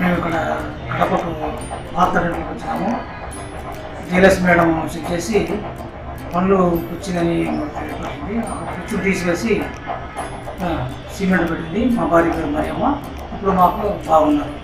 మేము ఇక్కడ కడపకు పార్థ డెంటల్కి వచ్చినాము. జీలస్ మేడం చెక్ చేసి పళ్ళు పుచ్చిందని తెలియపడింది. పుచ్చులు తీసివేసి సిమెంట్ పెట్టింది. మా భార్య పేరు మరియమ్మ. ఇప్పుడు మాకు బాగున్నారు.